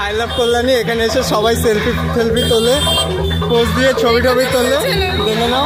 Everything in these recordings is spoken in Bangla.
I love Kalyani. এখানে এসে সবাই সেলফি তোলে, পোজ দিয়ে ছবি তোলে। দেখে নাও।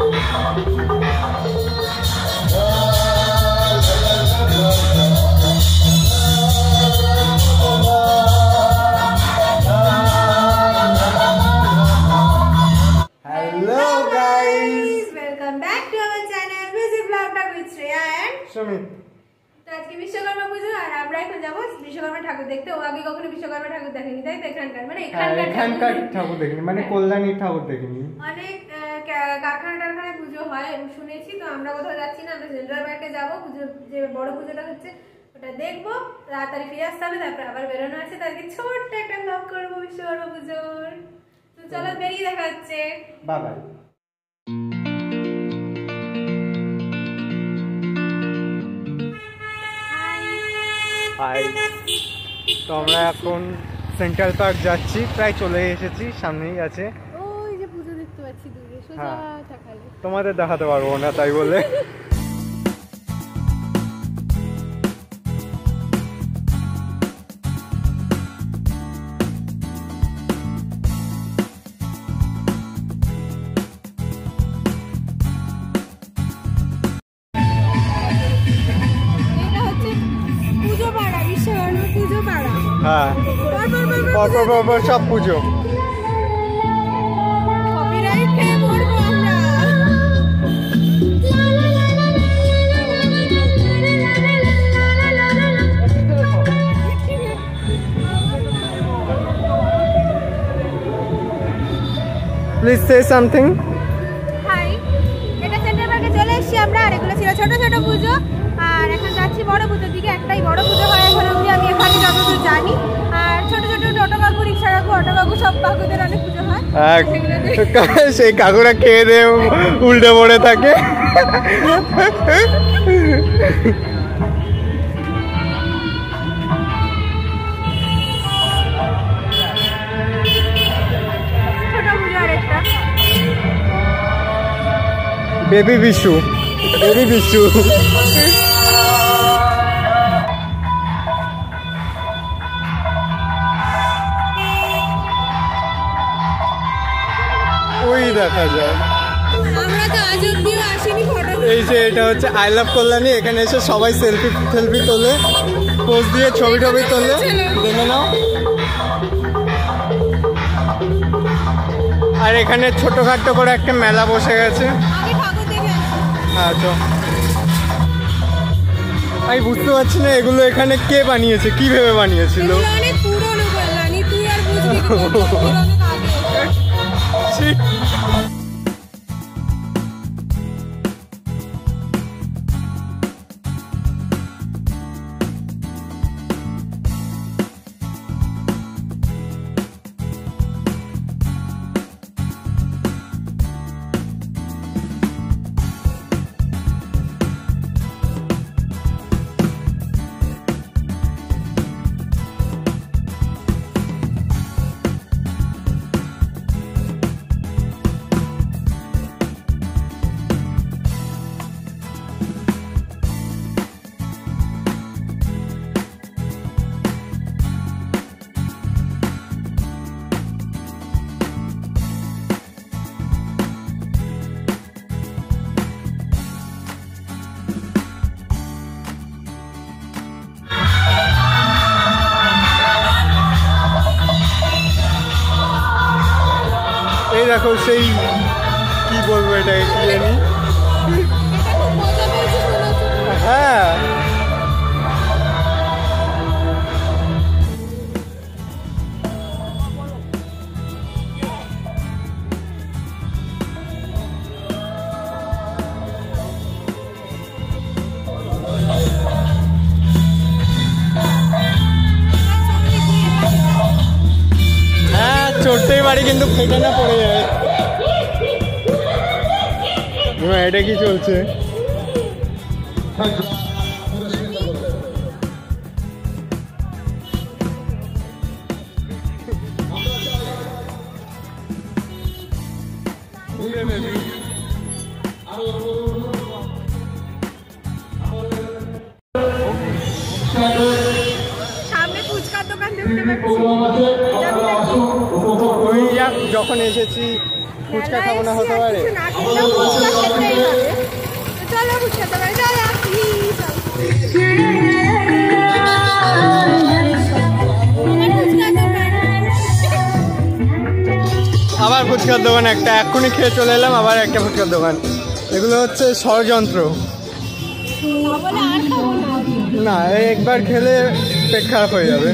Hello guys, welcome back to our channel Viswakarma with Shreya and Sumit। তো আজকে বিশ্বকর্মা পুজো আর আমরা এখন যাব বিশ্বকর্মা ঠাকুর দেখতে। ও আগে কখনো বিশ্বকর্মা ঠাকুর দেখেনি, তাই তো? এখানকার ঠাকুর দেখিনি, মানে কল্যাণী ঠাকুর দেখিনি। অনেক কারখানায় পুজো হয় শুনেছি, তো আমরা কোথাও যাচ্ছি না, আমরা সেন্ট্রাল পার্কে যাবো। পুজো যে বড় পুজোটা হচ্ছে ওটা দেখবো, তাড়াতাড়ি ফিরে আসতে হবে, তারপর আবার বেরোনো আছে। তাদেরকে ছোট্ট একটা ব্লগ করবো বিশ্বকর্মা পুজোর। তো চলো বেরিয়ে দেখা হচ্ছে। Bye bye. হাই, তো আমরা এখন সেন্ট্রাল পার্ক যাচ্ছি, প্রায় চলে এসেছি, সামনেই আছে। ওই যে পুজো দেখতে পাচ্ছি দূরে, সোজা তাকালে। তোমাদের দেখাতে পারবো না তাই বলে। হ্যাঁ, পরপর সব পুজো। Please say something. Hi, এটা সেন্টার পার্কে চলে এসেছি আমরা, আর এগুলো ছিল ছোট ছোট পুজো। আর এখন যাচ্ছি বড় পুজোর দিকে। একটাই বড় পুজো হয় এখন অবধি আমি এখানে যতদূর জানি। আর ছোট ছোট টোটো কাকু, রিক্সা কাকু, অটো কাকু, সব কাকুদের অনেক পুজো হয়। সেই কাকুরা খেয়ে দিয়ে উল্টে পড়ে থাকে। বেবি বিশু। ওই দেখা যায়। আমরা তো আজ অব্দিও আসিনি ফটো। এই যে এটা হচ্ছে আই লাভ কল্যাণী। এখানে এসে সবাই সেলফি তোলে, পোজ দিয়ে ছবি তোলে। দেখে নাও। আর এখানে ছোটখাটো করে একটা মেলা বসে গেছে। হ্যাঁ, তো আমি বুঝতে পারছি না এগুলো এখানে কে বানিয়েছে, কি ভেবে বানিয়েছিল। এই দেখো, সেই কি বলবো, এটা কি জানি। হ্যাঁ, চড়তেই পারি কিন্তু ফেটে না পড়ে যায়। এটা কি চলছে? সামনে ফুচকার দোকান দেখতে ওই যখন এসেছি ফুচকা খাবো না হতে পারে। চলো ফুচকা খেতে পারে, চলো আবার ফুচকার দোকান একটা, এক্ষুনি খেয়ে চলে এলাম আবার একটা ফুচকার দোকান। এগুলো হচ্ছে ষড়যন্ত্র। না একবার খেলে পেট খারাপ হয়ে যাবে।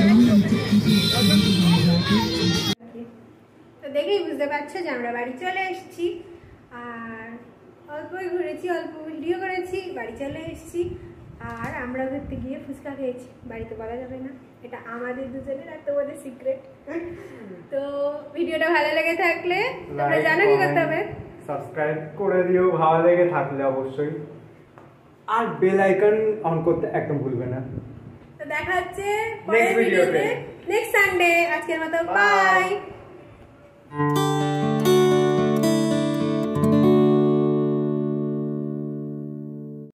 তো দেখেই বুঝতে পারছো যে আমরা বাড়ি চলে এসেছি, আর অল্পই ঘুরেছি, অল্প ভিডিও করেছি, বাড়ি চলে এসেছি। আর আমরা ঘুরতে গিয়ে ফুচকা খেয়েছি, বাড়িতে বলা যাবে না, এটা আমাদের দুজনের আর তোমাদের সিক্রেট। তো ভিডিওটা ভালো লেগে থাকলে তোমরা জানো কি করতে হবে, সাবস্ক্রাইব করে দিও ভালো লেগে থাকলে অবশ্যই, আর বেল আইকন অন করতে একদম ভুলবে না। তো দেখা হচ্ছে পরের ভিডিওতে নেক্সট সানডে। আজকের মতো বাই।